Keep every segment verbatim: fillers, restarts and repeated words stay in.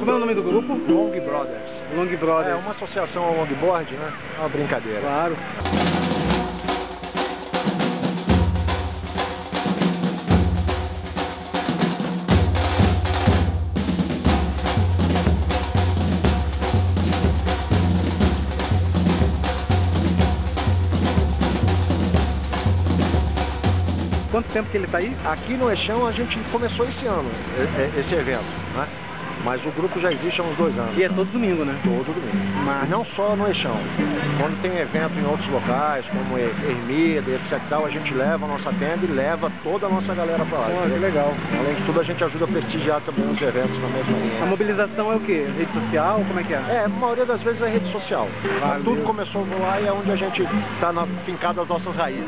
Como é o nome do grupo? Long Brothers. Long Brothers. É uma associação ao longboard, né? É uma brincadeira. Claro. Quanto tempo que ele está aí? Aqui no Eixão a gente começou esse ano, esse evento, né? Mas o grupo já existe há uns dois anos. E é todo domingo, né? Todo domingo. Mas não só no Eixão. Quando tem evento em outros locais, como Ermida, etcétera e tal, a gente leva a nossa tenda e leva toda a nossa galera para lá. Pô, que legal. Além de tudo, a gente ajuda a prestigiar também os eventos na mesma linha. A mobilização é o quê? Rede social? Como é que é? É, a maioria das vezes é rede social. Valeu. Tudo começou lá e é onde a gente está fincado as nossas raízes.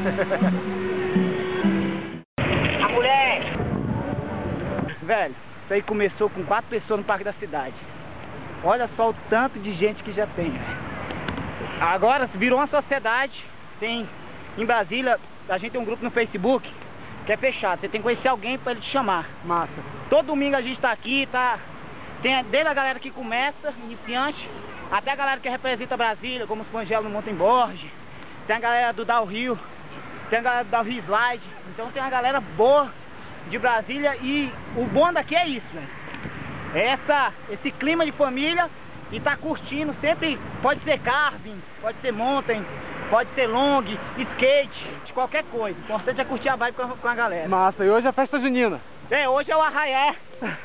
Velho, isso aí começou com quatro pessoas no Parque da Cidade. Olha só o tanto de gente que já tem, velho. Agora virou uma sociedade. Tem em Brasília, a gente tem um grupo no Facebook que é fechado. Você tem que conhecer alguém para ele te chamar. Massa. Todo domingo a gente tá aqui, tá? Tem desde a galera que começa, iniciante, até a galera que representa Brasília, como os Pangelos no Mountain Board. Tem a galera do Downhill, tem a galera do Downhill Slide. Então tem uma galera boa de Brasília e o bom daqui é isso, né? É essa, esse clima de família e tá curtindo sempre, pode ser carving, pode ser mountain, pode ser long, skate, de qualquer coisa. O importante é curtir a vibe com a, com a galera. Massa, e hoje é a festa junina. É, hoje é o arraié.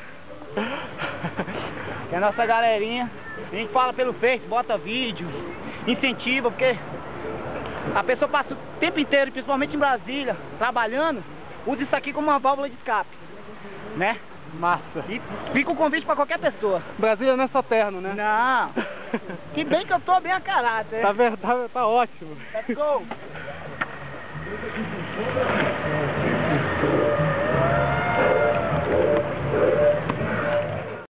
Que é a nossa galerinha. A gente fala pelo Face, bota vídeo, incentiva, porque a pessoa passa o tempo inteiro, principalmente em Brasília, trabalhando, usa isso aqui como uma válvula de escape, né? Massa. E fica o convite pra qualquer pessoa. Brasília não é só terno, né? Não. Que bem que eu tô bem a caráter. Tá verdade, tá ótimo. Let's go.